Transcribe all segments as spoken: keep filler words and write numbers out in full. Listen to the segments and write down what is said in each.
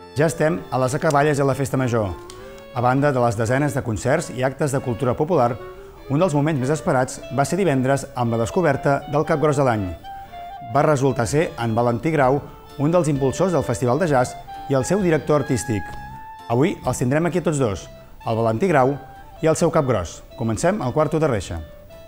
Ja estem a les acaballes i a la festa major. A banda de les desenes de concerts i actes de cultura popular, un dels moments més esperats va ser divendres amb la descoberta del Capgròs de l'any. Va resultar ser en Valentí Grau, un dels impulsors del Festival de Jazz i el seu director artístic. Avui els tindrem aquí tots dos, el Valentí Grau i el seu Capgròs. Comencem al quarto de reixa.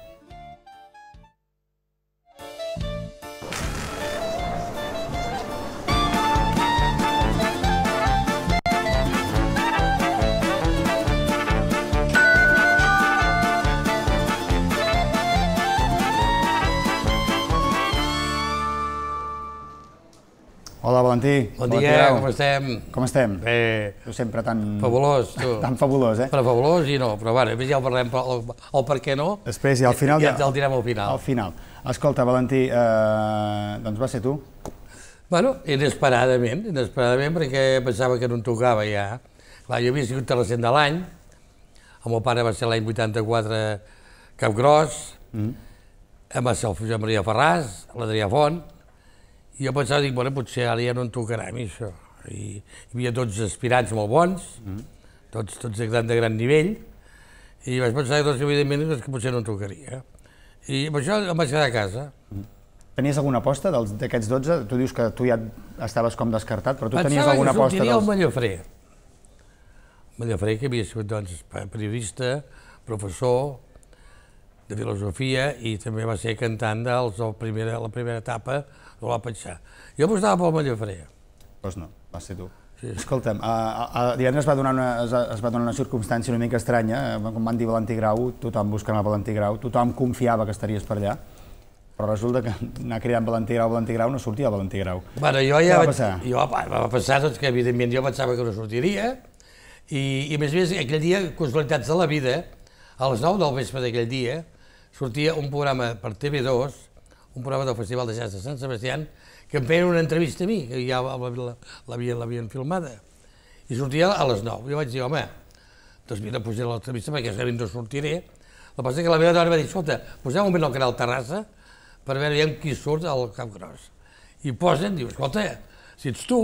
Hola, Valentí. Bon dia, com estem? Com estem? Bé. Tu sempre tan... Fabulós, tu. Tan fabulós, eh? Però fabulós i no, però bueno, ja ho parlem, el per què no... Després, i al final... Ja el direm al final. Al final. Escolta, Valentí, doncs va ser tu? Bueno, inesperadament, inesperadament, perquè pensava que no em tocava ja. Clar, jo havia sigut tercer de l'any, el meu pare va ser l'any vuitanta-quatre Capgròs, em va ser el Josep Maria Ferràs, l'Adrià Font, i jo pensava, dic, bueno, potser ara ja no em tocarà a mi això. I hi havia dotze aspirants molt bons, tots, tots de, gran, de gran nivell, i vaig pensar doncs, que evidentment doncs, que potser no em tocaria. I amb això em vaig quedar a casa. Tenies alguna aposta d'aquests dotze? Tu dius que tu ja estaves com descartat, però tu tenies Pensava alguna aposta? Pensava que sortiria el Mallafré. El Mallafré, que havia sigut doncs, periodista, professor de filosofia i també va ser cantant de la primera, la primera etapa de la Patxà. Jo apostava pel Mallafré. Doncs no, va ser tu. Sí. Escolta'm, a, a, a divendres es va, donar una, es, es va donar una circumstància una mica estranya, com van dir Valentí Grau, tothom buscant el Valentí Grau, tothom confiava que estaries per allà, però resulta que anar cridant Valentí Grau, Valentí Grau, no sortia el Valentí Grau. Bueno, jo ja Què va vaig, passar? Jo, va passar doncs, que evidentment jo pensava que no sortiria, i, i a més a més aquell dia, casualitats de la vida, a les nou del vespre d'aquell dia, sortia un programa per T V dos, un programa del Festival de Jazz de Sant Sebastià, que em feien una entrevista a mi, que ja l'havien filmada, i sortia a les nou. Jo vaig dir, home, doncs mira, posaré l'entrevista perquè si no sortiré. El que passa és que la meva dona va dir, escolta, posem un moment al canal Terrassa per veure qui surt al Capgròs. I posen, diu, escolta, si ets tu...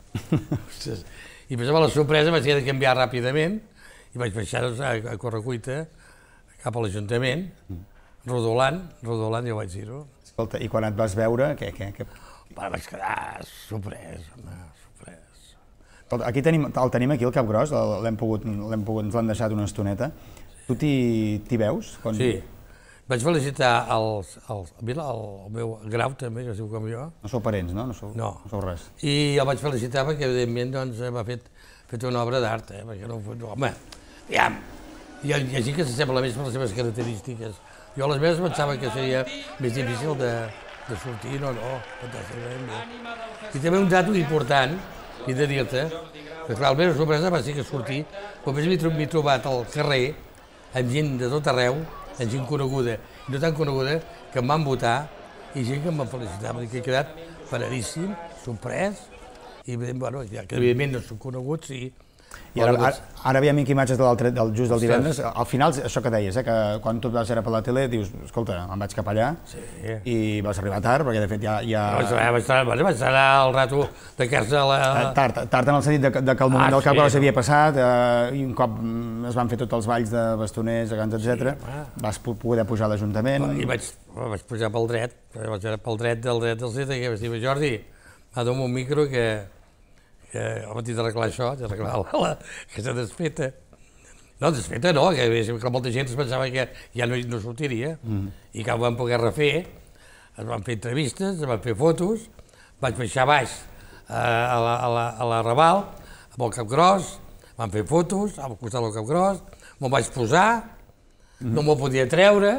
I pensava la sorpresa, vaig haver de canviar ràpidament i vaig baixar a, a correcuita cap a l'Ajuntament, rodolant, rodolant, ja ho vaig dir-ho. Escolta, i quan et vas veure, què? què, què? Bueno, vaig quedar sorprès, home, sorprès. Aquí tenim, el tenim aquí, el Capgròs, l'hem pogut, l'hem pogut, ens l'han deixat una estoneta. Tu t'hi veus? Quan... Sí. Vaig felicitar els, els, el, el meu Grau, també, que es diu com jo. No sou parents, no? No sou, no. no sou res. I el vaig felicitar perquè, evidentment, doncs, m'ha fet, fet una obra d'art, eh? Perquè no, no, home, ja, hi ha, hi ha gent que s'assembla més per les seves característiques. Jo a les meves pensava que seria més difícil de, de sortir, no, no, fantàsticament bé. I també un dato important, he de dir-te, que clar, la meva sorpresa va ser que sortir, però després m'he trobat al carrer amb gent de tot arreu, amb gent coneguda i no tan coneguda, que em van votar i gent que em va felicitar, perquè he quedat paradíssim, sorprès, i bueno, que evidentment no són coneguts, sí. I ara, ara, ara veiem imatges del, del just del divendres. Al final, això que deies, eh, que quan tu vas veure per la tele, dius, escolta, em vaig cap allà sí. I vas arribar tard, perquè de fet ja... ja... Vaig estar, vaig estar al rato de casa a la... Tard, tard en el sentit de, de que el moment ah, del Capgròs sí. havia passat, eh, i un cop es van fer tots els balls de bastoners, gegants, etcètera, sí, vas poder pujar a l'Ajuntament... I vaig, vaig pujar pel dret, vaig pujar pel dret del dret del dret, i vaig dir, Jordi, m'ha donat un micro que... que home, t'he d'arreglar això, t'he d'arreglar la, aquesta desfeta. No, desfeta no, que, que molta gent es pensava que ja no, no sortiria, mm. i que ho vam poder refer, es van fer entrevistes, es van fer fotos, vaig baixar baix a, a, la, a, la, a la Raval, amb el Capgròs, van fer fotos, al costat del Capgròs, me'l vaig posar, mm. no me'l podia treure,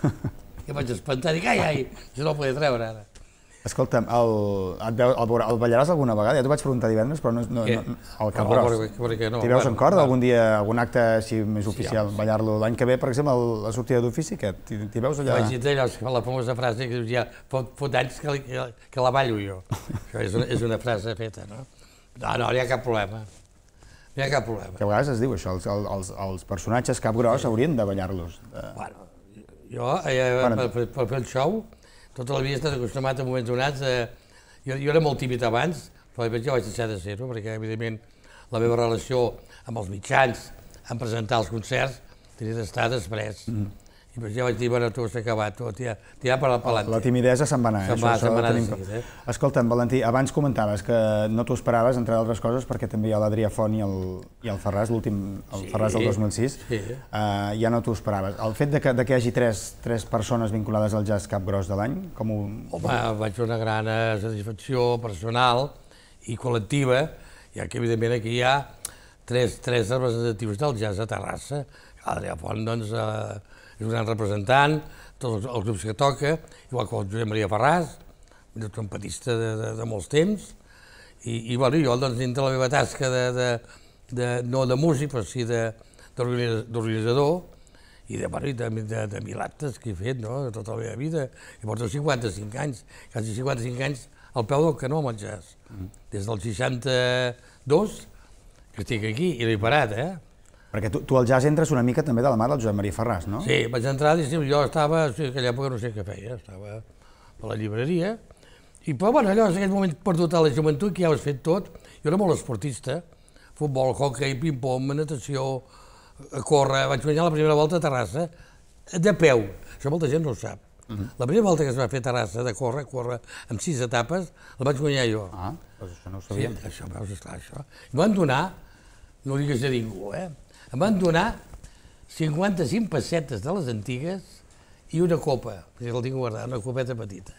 i vaig espantar, dic, ai, ai, jo no el podia treure ara. Escolta'm, el, el, el, el ballaràs alguna vegada? Ja t'ho vaig preguntar divendres, però no... no, no el Capgròs. No, t'hi veus en cor d'algun dia, algun acte així més oficial, sí, ballar-lo l'any que ve, per exemple, la sortida d'ofici, què? T'hi veus allà? Vaig dir allò, la famosa frase que dius ja, fot, fot anys que, que, que la ballo jo. Això és una, és una frase feta, no? No, no, no hi ha cap problema. No hi ha cap problema. Que a vegades es diu això, els, els, els personatges Capgròs sí. haurien de ballar-los. De... Bueno, jo, eh, per, per, per fer el show, tota la vida he estat acostumat a moments donats, eh, jo, jo era molt tímid abans, però ja vaig deixar de ser-ho, perquè evidentment la meva relació amb els mitjans, en presentar els concerts, tenia d'estar després. I ja vaig dir, bueno, tu s'ha acabat, tu, tirar per l'altre. La timidesa se'n va anar. Se'n va, se'n va anar de seguida. Escolta'm, Valentí, abans comentaves que no t'ho esperaves, entre altres coses, perquè també hi ha l'Adrià Font i el Ferraz, l'últim, el Ferraz del dos mil sis, ja no t'ho esperaves. El fet que hi hagi tres persones vinculades al jazz Cap Gros de l'any, com ho... Home, vaig fer una gran satisfacció personal i col·lectiva, ja que evidentment aquí hi ha tres representatius del jazz a Terrassa. L'Adrià Font, doncs, és un gran representant, tots els grups que toca, igual que el Josep Maria Ferraz, un trompetista de molts temps, i jo, dintre la meva tasca no de músic, però sí d'organitzador, i de mil actes que he fet tota la meva vida. I porto cinquanta-cinc anys, quasi cinquanta-cinc anys al peu del canó amb el jazz. Des del seixanta-dos que estic aquí, i no he parat, eh? Perquè tu al jazz entres una mica també de la mà del Josep Maria Ferraz, no? Sí, vaig entrar, jo estava, en aquella època no sé què feia, estava a la llibreria, i però bueno, allò, en aquell moment perdut a la joventut, que ja ho has fet tot, jo era molt esportista, futbol, hockey, ping-pong, natació, córrer, vaig guanyar la primera volta a Terrassa, de peu, això molta gent no ho sap. La primera volta que es va fer a Terrassa de córrer, córrer amb sis etapes, la vaig guanyar jo. Ah, doncs això no ho sabíem. Sí, això, veus, esclar, això. I van donar, no ho digues a ningú, eh? Em van donar cinquanta-cinc pessetes de les antigues i una copa, perquè la tinc guardada, una copeta petita.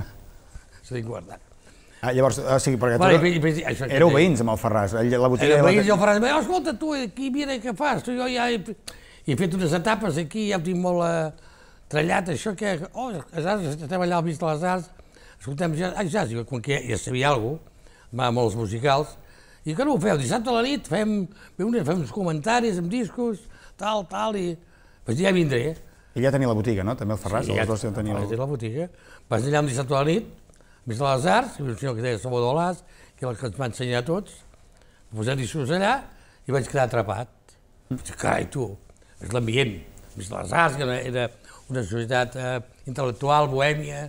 La tinc guardada. Ah, llavors, o sigui, perquè tu éreu veïns amb el Ferraz, la botiga... Éreu veïns i el Ferraz, oh, escolta, tu, aquí, mira què fas, tu, jo ja he fet unes etapes aquí, ja ho tinc molt trellat, això que... Oh, estem allà al mig de les arts, escoltem, jazz, com que ja sabia alguna cosa, amb els musicals, i que no ho feu, dissabte a la nit fem uns comentaris amb discos, tal, tal, i... Doncs ja vindré. Ell ja tenia la botiga, no? També el Ferraz? Sí, ja tenia la botiga. Vaig allà un dissabte a la nit, més de les arts, un senyor que es deia Salvador Las, que el que ens va ensenyar a tots, posar discos allà, i vaig quedar atrapat. Carai, tu, és l'ambient, més de les arts, que era una societat intel·lectual, bohèmia,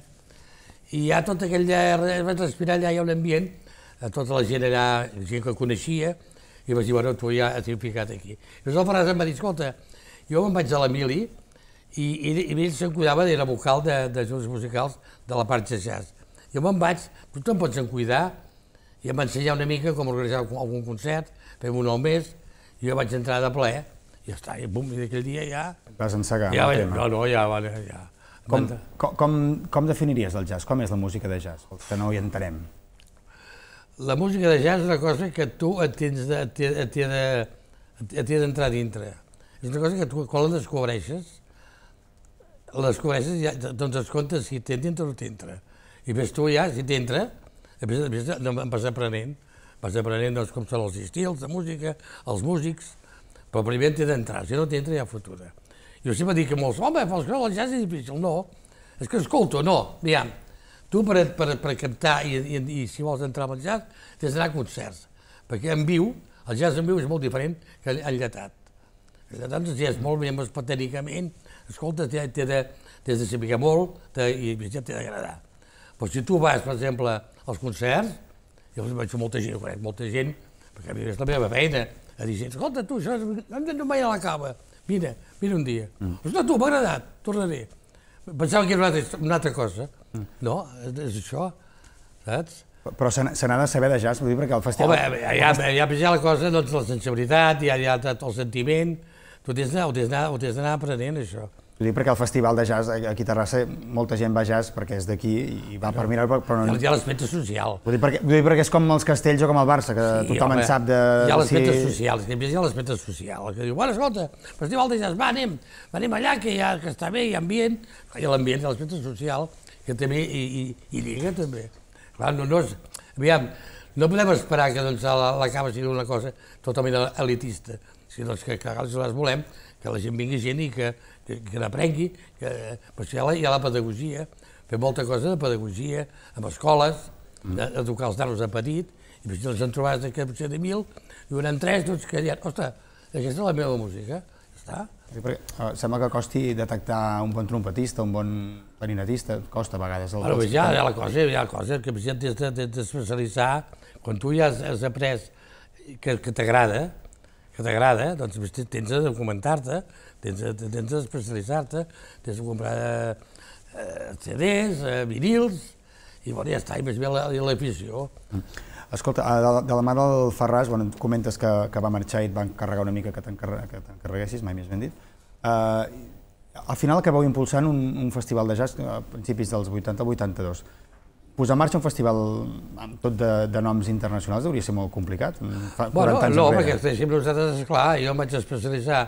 i ja tot aquell dia, vaig respirar allà, hi ha un ambient, tota la gent allà, gent que coneixia, i vaig dir, bueno, tu ja t'he ficat aquí. I el Ferraz em va dir, escolta, jo me'n vaig a la Mili, i ell se'n cuidava, era vocal de junts musicals de la part de jazz. Jo me'n vaig, tu te'n pots en cuidar, i em va ensenyar una mica com organitzar algun concert, fem un al mes, i jo vaig entrar de ple, i ja està, i bum, i d'aquell dia ja... Vas encegar el tema. No, no, ja, ja... Com definiries el jazz? Com és la música de jazz? Que no hi entenem. La música de jazz és una cosa que tu et has d'entrar dintre. És una cosa que tu, quan la descobreixes, la descobreixes i doncs et comptes si t'entra o no t'entra. I ves tu ja, si t'entra, després vas aprenent. Vas aprenent com són els estils de música, els músics, però primer t'he d'entrar, si no t'entra ja fotuda. Jo sempre dic que molts, home, el jazz és difícil. No, és que escolto, no, aviam. Tu, per captar i si vols entrar al jazz, t'has d'anar a concerts, perquè en viu, el jazz en viu és molt diferent que enllatat. Enllatat és molt més tècnicament, escolta, t'has de saber molt i ja t'ha d'agradar. Però si tu vas, per exemple, als concerts, jo veig molta gent, conec molta gent, perquè és la meva feina, a dir, escolta, tu, això no mai a la cava, vine, vine un dia. Ostres, tu, m'ha agradat, tornaré. Pensava que era una altra cosa. No, és això, saps? Però se n'ha de saber de jazz, vull dir, perquè el festival... Home, hi ha la cosa, doncs, la sensibilitat, hi ha el sentiment, tu t'has d'anar aprenent, això. Vull dir, perquè el festival de jazz aquí a Terrassa, molta gent va a jazz perquè és d'aquí i va per mirar, però no... Hi ha l'aspecte social. Vull dir, perquè és com els Castells o com el Barça, que tothom en sap de... Hi ha l'aspecte social, hi ha l'aspecte social, que diu, bueno, escolta, festival de jazz, va, anem, anem allà, que està bé, hi ha ambient, hi ha l'ambient, hi ha l'aspecte social, que també hi lliga, també. Clar, no és... Aviam, no podem esperar que la cava sigui una cosa totalment elitista, sinó que les volem, que la gent vingui gent i que n'aprengui, però hi ha la pedagogia, fer molta cosa de pedagogia, amb escoles, educar els nanos de petit, i si els en trobàs que potser de mil, i venen tres, doncs que diran, ostres, aquesta és la meva música, ja està. Sembla que costi detectar un bon trompetista, un bon clarinetista, costa a vegades. Però ja hi ha la cosa, hi ha la cosa, que potser t'has d'especialitzar quan tu ja has, has après que, que t'agrada, que t'agrada, doncs tens de documentar-te, tens, tens d'especialitzar-te, tens de comprar eh, C Ds, eh, vinils, i bueno, ja està, i més bé l'afició. Escolta, de, de la mà del Ferraz, bueno, comentes que, que va marxar i et van encarregar una mica que t'encarreguessis, mai més ben dit. Uh, al final acabeu impulsant un, un festival de jazz a principis dels vuitanta al vuitanta-dos. Posar en marxa un festival amb tot de, de noms internacionals hauria ser molt complicat? Fa bueno, no, perquè sempre nosaltres, esclar, jo em vaig especialitzar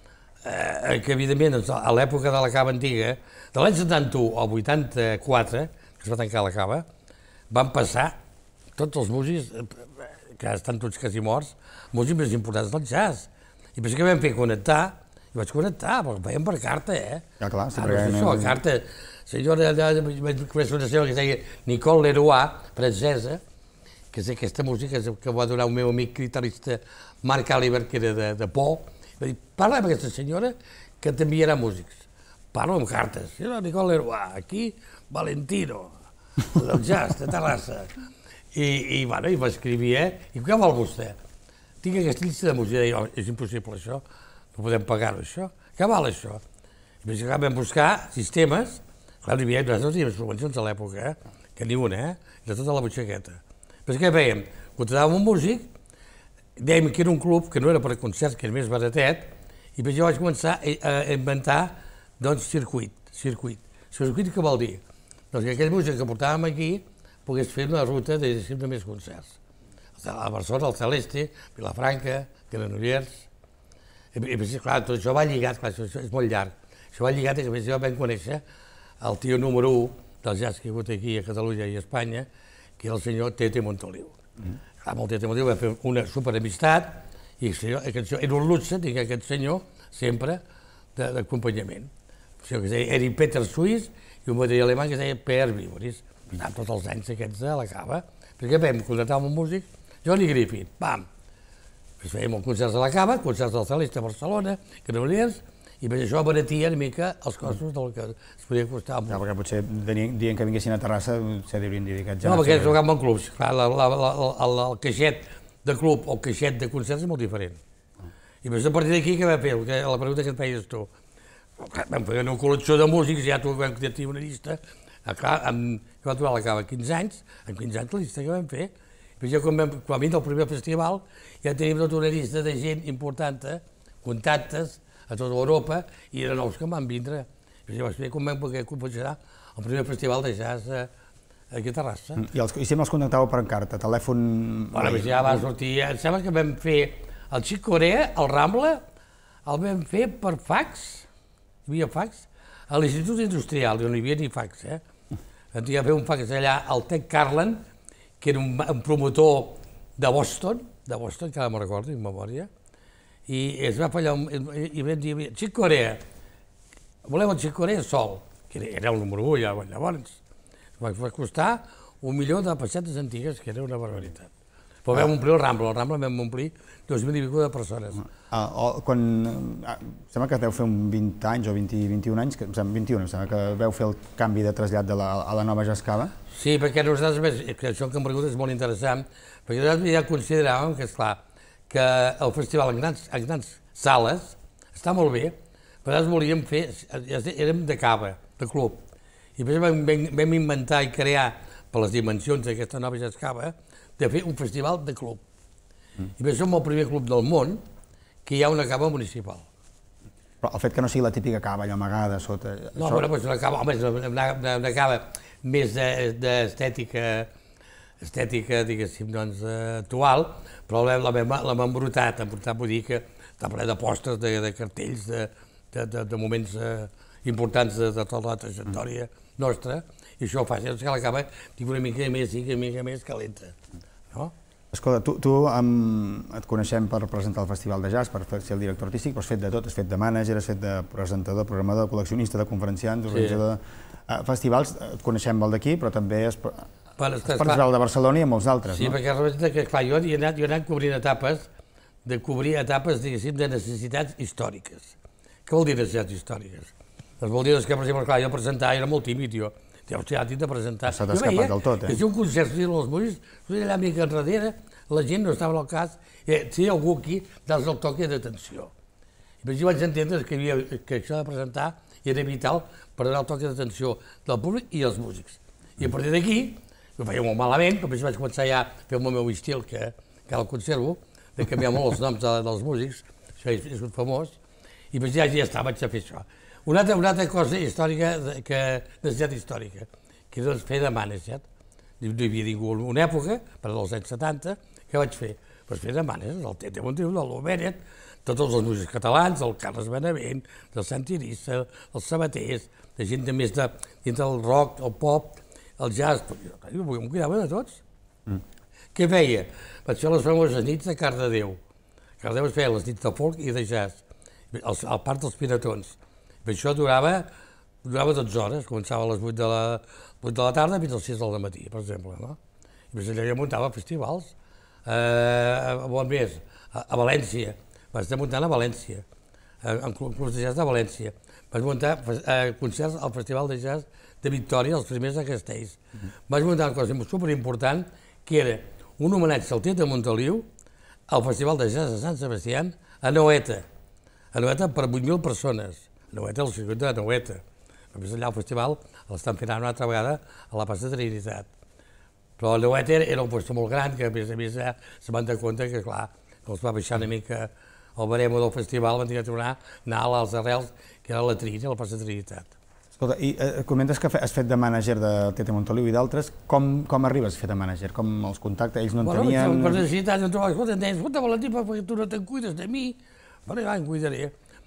eh, que, evidentment, a l'època de la cava antiga, de l'any setanta-u al vuitanta-quatre, que es va tancar la cava, van passar tots els músics, que estan tots quasi morts, músics més importants del jazz. I per això que vam fer connectar, i vaig connectar, però ho feien per carta, eh? Ja, clar, sí, perquè... Ah, no, això, carta. Senyora, vaig conèixer una senyora que es deia Nicole Leroy, francesa, que és aquesta música que va donar un meu amic guitarrista Marc Alibert, que era de, de Pau. Va dir, parla amb aquesta senyora que t'enviarà músics. Parlo amb cartes. Senyora Nicole Leroy, aquí, Valentino, del jazz, de Terrassa. I, i, bueno, i m'escrivia, eh? I què vol vostè? Tinc aquesta llista de música. I jo, és impossible això, no podem pagar-ho això. Què val això? I vaig acabar vam buscar sistemes. Clar, hi havia, nosaltres hi havia subvencions a l'època, eh? Que ni una, eh? De tota la butxaqueta. Però què fèiem? Contratàvem un músic, dèiem que era un club, que no era per concerts, que era més baratet, i per això vaig començar a inventar, doncs, circuit, circuit. Circuit què vol dir? Doncs que aquell músic que portàvem aquí pogués fer una ruta de sempre més concerts. A Barcelona, al Celeste, Vilafranca, Granollers... I, clar, tot això va lligat, clar, això és molt llarg. Això va lligat i a més jo vam conèixer el tio número u del jazz que hi ha hagut aquí a Catalunya i a Espanya, que era el senyor Tete Montoliu. Mm. Clar, amb el Tete Montoliu va fer una superamistat i senyor, això, era un luxe tinc aquest senyor sempre d'acompanyament. Això que es deia Eric Peter Suís i un bateria alemany que es deia Per Vivoris. Anant tots els anys aquests a la cava. Perquè vam contractar un músic, Johnny Griffith, pam! Pues fèiem concerts a la cava, concerts del Celeste a Barcelona, Granollers, i per això abaratia una mica els costos del que es podia costar. Ja, perquè potser dient que vinguessin a Terrassa se haurien dedicat ja... No, perquè jugàvem en clubs. Clar, la, la, la, el, el caixet de club o el caixet de concerts és molt diferent. I a partir d'aquí què vam fer? La pregunta que et feies tu. Vam fer una col·lecció de músics, ja tu vam tenir una llista. Clar, que va trobar la cava quinze anys, en quinze anys la llista que vam fer. Per això, quan vam venir del primer festival, ja tenim tota una llista de gent important, contactes, a tota Europa, i eren nous que van vindre. I vaig fer com vam poder compensar el primer festival de jazz aquí a Terrassa. I, els, i sempre els contactàveu per carta, telèfon... Bueno, ja va sortir, em sembla que vam fer el Chic Corea, el Rambla, el vam fer per fax, hi havia fax, a l'Institut Industrial, on hi havia ni fax, eh? Vam fer un fax allà al Tech Carlin, que era un, un promotor de Boston, de Boston, que ara me'n recordo, en memòria, i es va fallar, i vam dir, Chic Corea, volem el Chic Corea sol, que era el número u ja llavors. Va costar un milió de pessetes antigues, que era una barbaritat. Però vam omplir el Rambla, el Rambla vam omplir dos mil i escaig de persones. Ah, quan, ah, sembla que deu fer un vint anys o vint, vint-i-un anys, que, vint-i-un, em sembla que veu fer el canvi de trasllat de la, a la nova Jazz Cava. Sí, perquè nosaltres, que això que hem preguntat és molt interessant, perquè nosaltres ja consideràvem que, esclar, que el festival en grans, en grans sales està molt bé, però nosaltres volíem fer, érem de cava, de club, i per això vam, vam inventar i crear, per les dimensions d'aquesta nova Jazz Cava, de fer un festival de club. Mm. I per això som el primer club del món que hi ha una cava municipal. Però el fet que no sigui la típica cava allò amagada sota... No, això... però és una cava, home, és una, una, una cava més d'estètica, estètica, diguéssim, doncs, actual, però l'hem embrutat, embrutat vull dir que està ple de postres, de, de cartells, de, de, de, de moments eh, importants de, de tota la trajectòria nostra, i això fa que la cava tingui una mica més, una mica més calenta, no? Escolta, tu, tu um, et coneixem per presentar el Festival de Jazz, per ser el director artístic, però has fet de tot, has fet de mànager, has fet de presentador, programador, col·leccionista, de conferenciant, d'organitzador de uh, festivals, et coneixem el d'aquí, però també has... Bueno, has parlat el de Barcelona i molts altres, sí, no? Sí, perquè resulta que, clar, jo he anat, jo he anat cobrint etapes, de cobrir etapes, diguéssim, de necessitats històriques. Què vol dir necessitats històriques? Doncs vol dir que, per exemple, clar, jo presentar era molt tímid, jo. hòstia, tinc de presentar. Se t'ha escapat del tot, eh? Que si un concert sortien els músics, sortien allà mica enrere, la gent no estava al cas, eh, si hi ha algú aquí, dels el toque d'atenció. I per això vaig entendre que, havia, que això de presentar era vital per donar el toque d'atenció del públic i els músics. I a partir d'aquí, ho feia molt malament, però vaig començar ja a fer el meu estil, que, que el conservo, de canviar molt els noms de, dels músics, això és, és famós, i doncs ja, ja està, vaig a fer això. Una altra, una altra cosa històrica, que, necessitat històrica, que és doncs, fer de manager. No hi havia ningú en una època, per als anys setanta, què vaig fer? Doncs fer de manager, del Tete Montoliu, del Loberet, tots els músics catalans, el Carles Benavent, del Sant Irissa, els Sabaters, de gent de més de, dins del rock, el pop, el jazz, jo em cuidava de tots. Mm. Què feia? Vaig fer les famoses nits de Cardedeu. Cardedeu es feia les nits de folk i de jazz, al parc dels Piratons. Per això durava, durava dotze hores, començava a les vuit de la, vuit de la tarda fins a les sis del matí, per exemple. No? I després allà ja muntava festivals. Eh, on més? A, a València. Vaig estar muntant a València, en clubs de jazz de València. Vaig muntar eh, concerts al Festival de Jazz de Victòria, els primers de Castells. Mm-hmm. Vaig muntar una cosa superimportant, que era un homenatge al Tete Montoliu al Festival de Jazz de Sant Sebastià a Noeta. A Noeta per vuit mil persones. A Noeta, el circuit de Noeta. Després allà al festival l'estan fent una altra vegada a la Plaça de Trinitat. Però a Noeta era un lloc molt gran, que a més a més eh, se van de compte que, clar, que els va baixar una mica el baremo del festival, van tenir que tornar a anar a les arrels, que era la Trini, a la Plaça de Trinitat. Escolta, i eh, comentes que has fet de mànager de Tete Montoliu i d'altres, com, com arribes a fer de mànager? Com els contactes? Ells no en bueno, tenien... Per necessitat, em trobava, escolta, em deien, escolta, Valentí, perquè tu no te'n cuides de mi. Bueno, ja em cuidaré.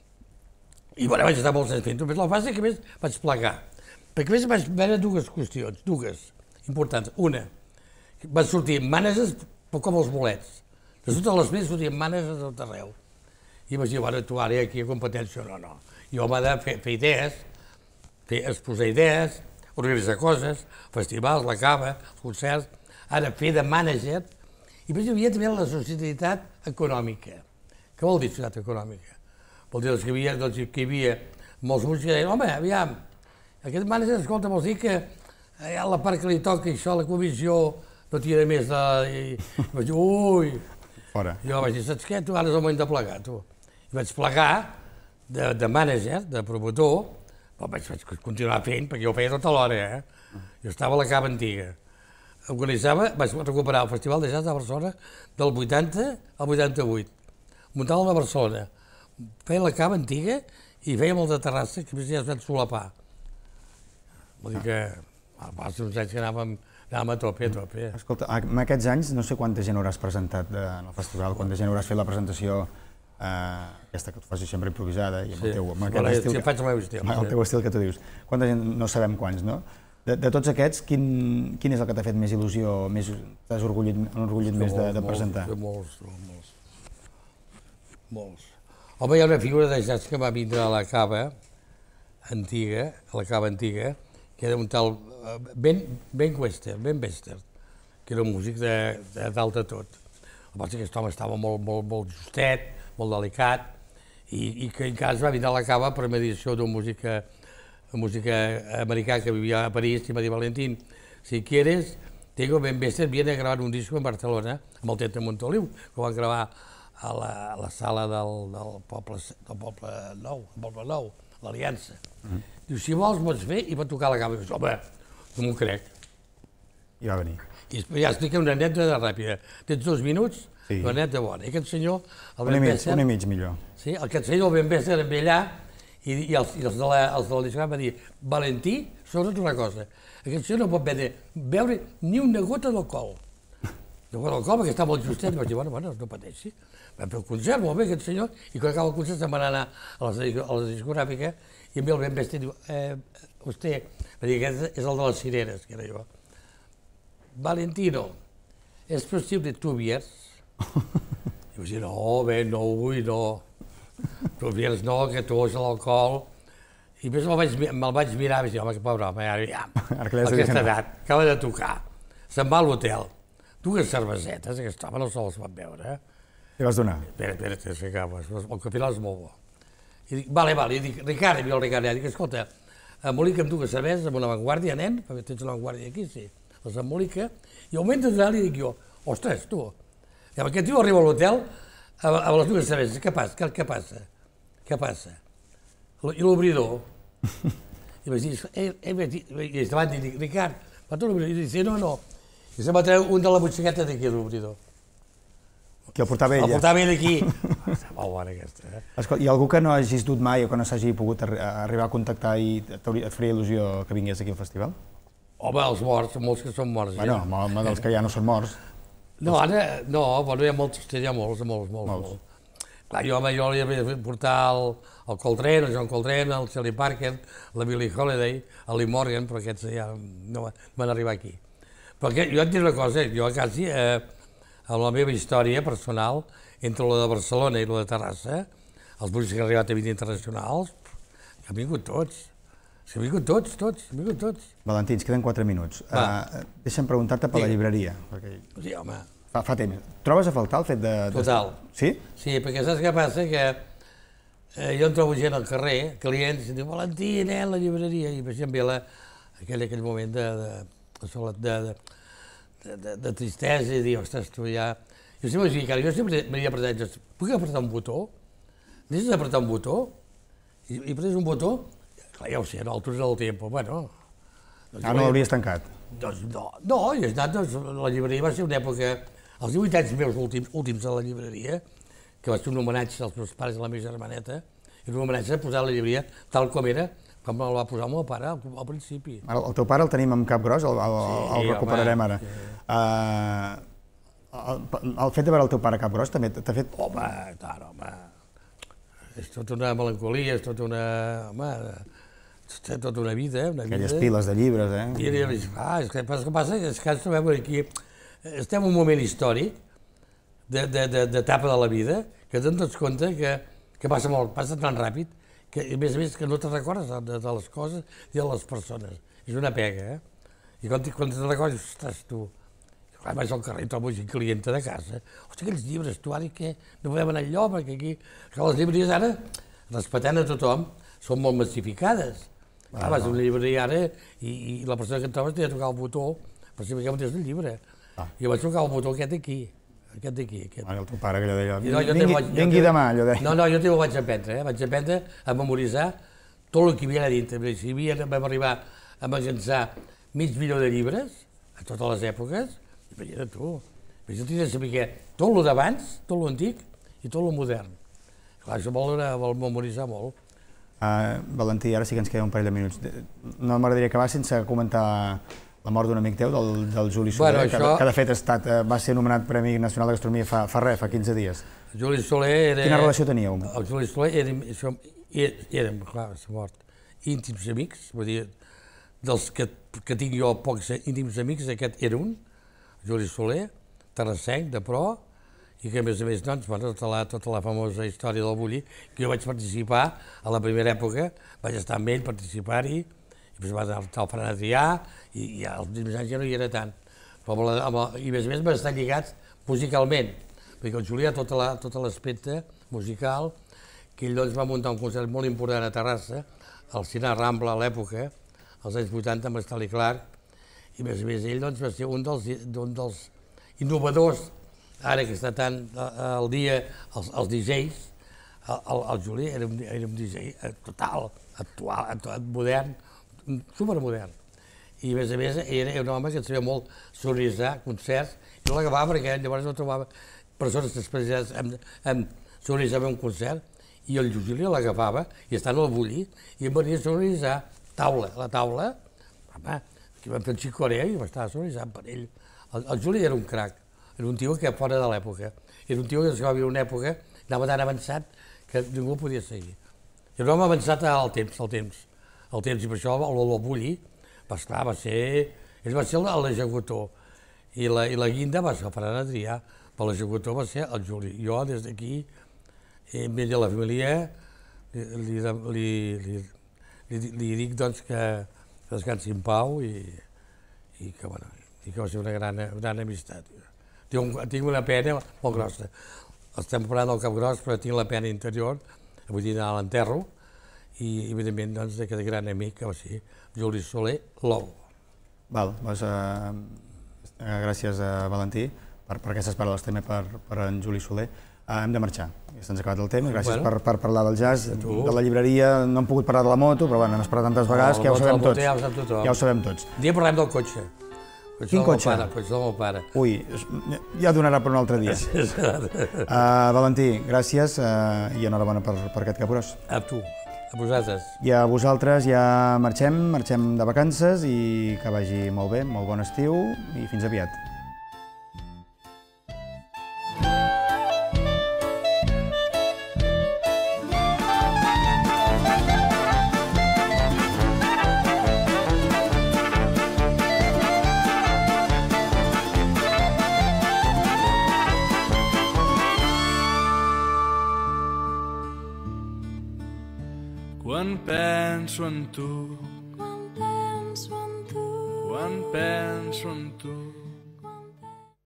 I bueno, vaig estar molts anys fent-ho, però la fase que més vaig plegar. Perquè més vaig veure dues qüestions, dues importants. Una, van sortir mànagers com els bolets. De totes les més sortien mànagers de tot arreu. I vaig dir, bueno, tu ara aquí a competència, no, no. Jo m'ha de fer, fer idees, fer, exposar idees, organitzar coses, festivals, la cava, els concerts, ara fer de mànager, i després hi havia també la societat econòmica. Què vol dir societat econòmica? Vol dir que hi havia, doncs, que hi havia molts músics que deien, home, aviam, aquest mànager, escolta, vols dir que a la part que li toca això, la comissió, no tira més de... I vaig dir, ui... Fora. Jo vaig dir, saps què? Tu ara és el moment de plegar, tu. I vaig plegar de, de mànager, de promotor, però vaig, vaig continuar fent, perquè jo ho feia tota l'hora, eh? Jo estava a la cava antiga. Organitzava, vaig recuperar el Festival de Jazz de Barcelona del vuitanta al vuitanta-vuit. Muntàvem a Barcelona, feia la cava antiga i fèiem el de Terrassa, que més ja es van solapar. Vol dir que va ser uns anys que anàvem, anàvem a tope, a tope. Escolta, en aquests anys no sé quanta gent hauràs presentat en el festival, quanta gent hauràs fet la presentació eh, aquesta que tu facis sempre improvisada i amb sí. el teu, amb bueno, estil, sí, faig el meu estil. Amb el teu estil que tu dius. Quanta gent, no sabem quants, no? De, de tots aquests, quin, quin és el que t'ha fet més il·lusió, més t'has orgullit, enorgullit sí, més de, de presentar? Molts, molts, molts. Home, hi ha una figura de jazz que va vindre a la cava antiga, a la cava antiga, que era un tal Ben, ben Wester, Ben Wester, que era un músic de, de dalt de tot. El que passa que aquest home estava molt, molt, molt justet, molt delicat, i, i que en cas va vindre a la cava per mediació d'un músic, un músic americà que vivia a París, i va dir, Valentín, si quieres, tengo Ben Wester, viene a gravar un disco en Barcelona, amb el Tete Montoliu, que ho van gravar a la, a la sala del, del, poble, del Poble Nou, el Poble Nou, l'Aliança. Mm. Diu, si vols, pots fer, i va tocar la cava. I diu, home, no m'ho crec. I va venir. I ja explica una anècdota ràpida. Tens dos minuts, sí. Una anècdota bona. I aquest senyor, el Ben Wester... Un i mig, millor. Sí, aquest senyor, el Ben Wester, ve allà, i, i els, i els de la, els de la discogràfica van dir, Valentí, sobretot una cosa, aquest senyor no pot beure, beure ni una gota d'alcohol. No pot d'alcohol, perquè està molt justet, i vaig dir, bueno, bueno, no pateixi. Vam fer un concert, molt bé, aquest senyor, i quan acaba el concert se'n van anar a la, a la discogràfica, i a mi el Ben Wester diu, eh, vostè, va dir, aquest és el de les cireres, que era jo. Valentino, és possible tu viers? I vaig dir, no, bé, no vull, no. Tu viers no, que tu és l'alcohol. I després me'l vaig, me vaig mirar i vaig dir, home, que pobre home, ara ja, aquesta edat, acaba de tocar, se'n va a l'hotel, dues cervesetes, aquest home no se les van veure, eh? I vas donar? Espera, espera, espera, espera, el que al final és molt bo. I dic, vale, vale, i dic, Ricard, i el Ricard, i dic, escolta, embolica amb dues cerveses, amb una Vanguardia, nen, perquè tens una Vanguardia aquí, sí, les embolica, i al moment de donar li dic jo, ostres, tu, i aquest tio arriba a l'hotel amb les dues cerveses, què passa? Què, què passa? Què passa? I l'obridor, i vaig dir, eh, eh, i davant dic, Ricard, va tu l'obridor? I dic, no, no, i se'm va treure un de la butxaqueta d'aquí, l'obridor. Que el portava ell, El portava ell aquí. Està molt bona aquesta, eh? Escolta, hi ha algú que no hagis dut mai o que no s'hagi pogut arri arribar a contactar i et faria il·lusió que vingués aquí al festival? Home, els morts, molts que són morts. Bueno, ja. home, dels que ja no són morts. No, ara, no, bueno, hi ha molts, hi ha molts, molts, molts. molts. molts. Clar, jo, home, jo li havia portar el, el Coltrane, el John Coltrane, el Charlie Parker, la Billie Holiday, el Lee Morgan, però aquests ja no van arribar aquí. Però que, jo et diré una cosa, jo quasi, eh, amb la meva història personal, entre la de Barcelona i la de Terrassa, els músics que han arribat a vint internacionals, han vingut tots. Han vingut tots, tots, han vingut tots. Valentí, ens queden quatre minuts. Uh, deixa'm preguntar-te per la llibreria. Perquè sí, home. Fa, fa temps. Trobes a faltar el fet de... Total. Sí? Sí, perquè saps què passa? Que eh, jo em trobo gent al carrer, clients, i diu, Valentí, nen, la llibreria, i vaig enviar aquell, aquell moment de, de, de, de, de De, de, de tristesa i dir, ostres, tu ja... Jo sempre dic, jo sempre m'havia apretat, puc apretar un botó? Deixes d'apretar un botó? I, i apretes un botó? Clar, ja ho sé, a l'altura del temps, bueno... Doncs, ah, no l'hauries tancat? Doncs no, no, i anat, doncs, la llibreria va ser una època... Els divuit anys meus últims, últims a la llibreria, que va ser un homenatge als meus pares i a la meva germaneta, era un homenatge a posar la llibreria tal com era, com el va posar el meu pare al, al principi. El, el teu pare el tenim amb cap gros, el, el, sí, el recuperarem home, ara. Sí. Uh, el, el fet de veure el teu pare cap gros també t'ha fet... Home, tant, home. És tota una melancolia, és tota una... Home, és tota una vida, una vida... Aquelles piles de llibres, eh? I, i, ah, és que el que passa és que ens trobem aquí... Estem en un moment històric d'etapa de, de, de la vida que te'n dones compte que, que passa molt, passa tan ràpid que, a més a més, que no te'n recordes de, de les coses i de les persones. És una pega, eh? I quan, quan te'n recordes, ostres, tu, clar, vaig al carrer i trobo gent clienta de casa. Hosti, aquells llibres, tu, ara què? No podem anar enlloc, perquè aquí... Que les llibreries ara, respectant a tothom, són molt massificades. Ah, clar, vas a una llibreria ara i, i la persona que et trobes t'ha de tocar el botó per saber que on és el llibre. Ah. Jo vaig tocar el botó aquest d'aquí. Aquest d'aquí. Aquest. Ah, el teu pare que allò deia, no, vingui, vaig, vingui demà, allò deia. No, no, jo t'ho vaig aprendre, eh? Vaig aprendre a memoritzar tot el que hi havia a dintre. Si havia, vam arribar a magatzar mig milió de llibres, a totes les èpoques, imagina't tu. Imagina't de saber que tot el d'abans, tot l'antic i tot el modern. Clar, això vol, vol memoritzar molt. Uh, Valentí, ara sí que ens queda un parell de minuts. No m'agradaria acabar sense comentar la mort d'un amic teu, del, del Juli Soler, bueno, això... que, que de fet ha estat, va ser nomenat Premi Nacional de Gastronomia fa, fa res, fa quinze dies. El Juli Soler era... Quina relació teníeu? El Juli Soler érem, som, érem, clar, s'ha mort, íntims amics, vull dir, dels que, que tinc jo pocs íntims amics, aquest era un, Juli Soler, terrassenc, de pro, i que a més a més, doncs, bueno, tota, la, tota la famosa història del Bulli, que jo vaig participar a la primera època, vaig estar amb ell, participar-hi, i després va anar al Fran Adrià, i, i als últims anys ja no hi era tant. Però amb la, amb la, i a més a més van estar lligats musicalment, perquè el Juli ha tot l'aspecte musical, que ell doncs va muntar un concert molt important a Terrassa, al Cine Rambla a l'època, als anys vuitanta amb l'Stanley Clark, i a més a més ell doncs, va ser un dels, un dels innovadors, ara que està tant al dia els, els D Js, el, el, el Juli era un, era un D J total, actual, actual, modern, supermodern. I a més a més era un home que sabia molt sonoritzar concerts, i no l'agafava perquè llavors no trobava persones especialitzades en, en sonoritzar un concert, i el Juli l'agafava, i estant al Bulli, i em venia a sonoritzar taula, la taula, home, aquí vam fer el Chick Corea i m'estava sonoritzant per ell. El, el Juli era un crac, era un tio que fora de l'època, era un tio que es va viure una època, anava tan avançat que ningú el podia seguir. Era un home avançat al temps, al temps. El temps, i per això el, el Bulli, va, esclar, va ser, ell va ser l'executor, i la, i la guinda va ser el Ferran Adrià, però l'executor va ser el Juli. Jo, des d'aquí, amb ell i la família, li, li, li, li, li dic doncs, que descansi en pau i, i, que, bueno, i que va ser una gran, gran amistat. Tinc, tinc una pena molt grossa. Estem parlant del Cap Gros, però tinc la pena interior, vull dir, anar a l'enterro, i evidentment doncs, d'aquest gran amic, que va ser Juli Soler, l'ou. Val, doncs, eh, gràcies a Valentí per, per aquestes paraules també per, per en Juli Soler. Eh, hem de marxar, ja se'ns ha acabat el temps. Gràcies bueno, per, per parlar del jazz, de la llibreria. No hem pogut parlar de la moto, però bueno, hem parlat tantes vegades no, que ja ho sabem tots. Ja ho, sap ja ho sabem tots. Un dia parlem del cotxe. Cotxe Quin cotxe? Pare, cotxe del meu pare. Ui, ja donarà per un altre dia. uh, Valentí, gràcies uh, i enhorabona per, per aquest Capgròs. A tu, a vosaltres. I a vosaltres ja marxem, marxem de vacances i que vagi molt bé, molt bon estiu i fins aviat. Quan penso en tu, quan penso en tu, quan penso en tu,